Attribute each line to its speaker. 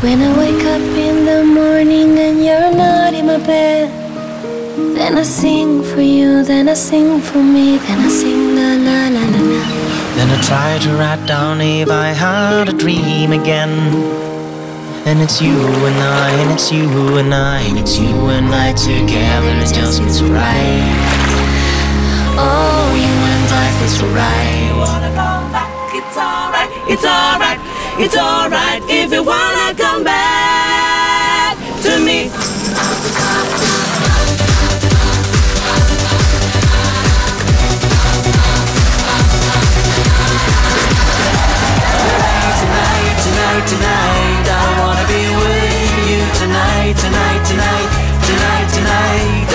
Speaker 1: When I wake up in the morning and you're not in my bed, then I sing for you, then I sing for me, then I sing la la la la la.
Speaker 2: Then I try to write down if I had a dream again. And it's you and I, and it's you and I, and it's you and I together, it just feels right. Oh, you and I feel so right. You wanna come back, it's alright, it's alright, it's alright if you wanna come back to me. Tonight, I wanna be with you tonight, tonight, tonight, tonight, tonight.